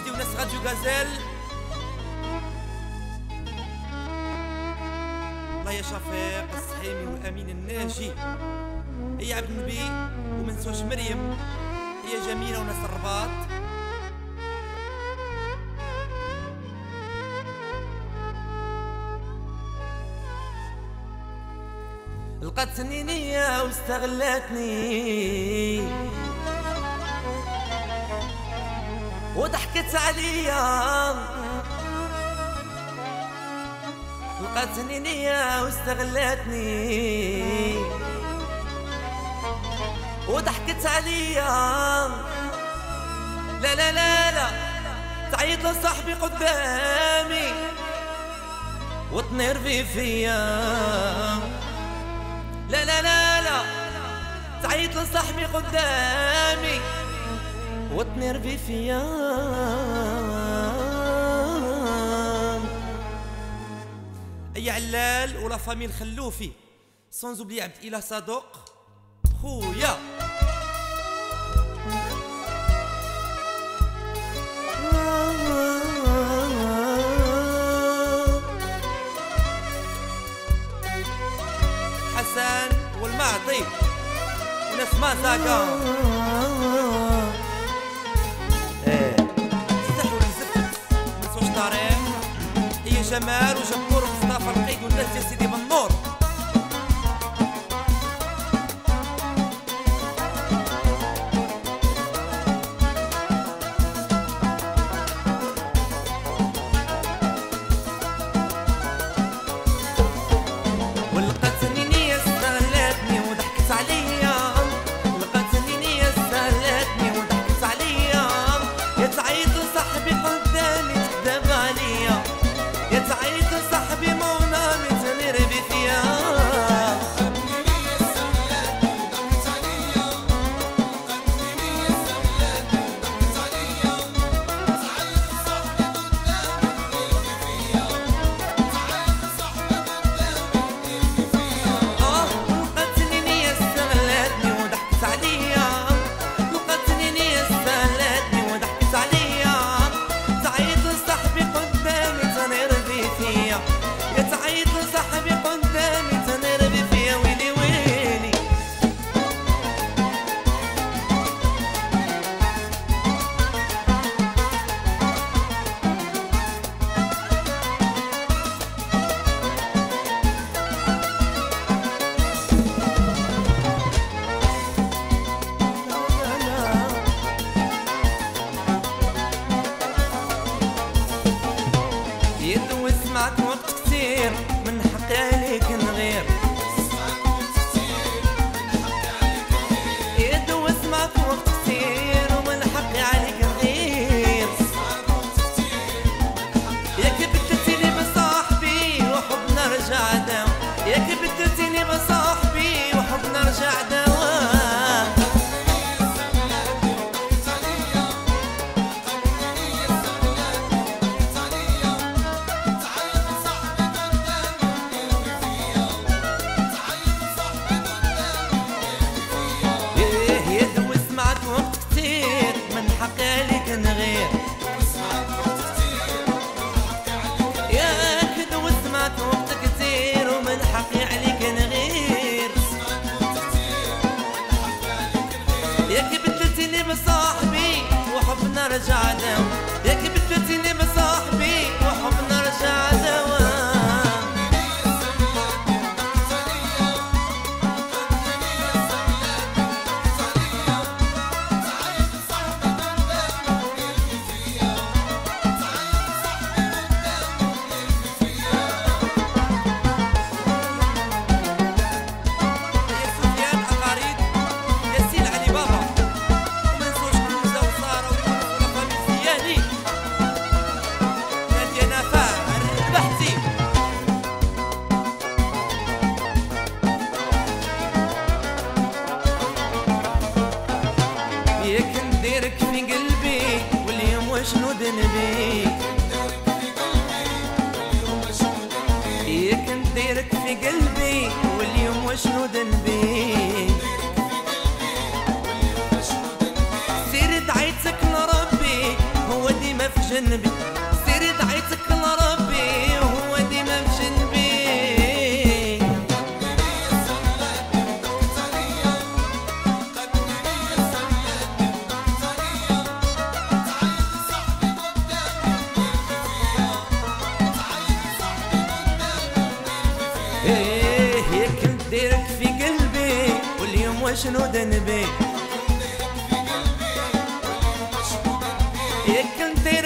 مجدي وناس راديو غازيل. الله يا شفيق الصحيمي والامين الناجي، هي عبد النبي ومنسوش مريم، هي جميله وناس الرباط. لقتني نية واستغلتني وضحكت عليا، لقتني نية واستغلتني وضحكت عليا. لا لا لا لا تعيط لصاحبي قدامي وتنرفي فيا. لا لا لا لا تعيط لصاحبي قدامي وتنرفي فيا. اي علال ولا فامي الخلوفي سون زوبلي عبد الاله صدوق خويا. حسن والمعطي وناس مازاكا. استحوا للزفت منسوش طريق، هي جمال وجبور ومصطفى القيد والناس يا سيدي بالنور. سمعت وقت كتير من حقي عليك نغير. يدو سمعت وقت كتير ومن حقي عليك نغير. ياك بدلتيني بصاحبي وحبنا رجع داو، ياك بدلتيني بصاحبي وحبنا رجع داو. ياك بدلتيني بصاحبي وحبنا رجع داو، ياك بدلتيني بصاحبي وحبنا رجع داو. ياك نديرك في قلبي واليوم وشنو ذنبي، ياك نديرك في قلبي واليوم وشنو ذنبي. سير دعيتك لربي هو ديما في جنبي سيري دعيتك لربي وهو ديما بجنبي. ايه كنت ديرك في قلبي واليوم وشنو ذنبي. كنت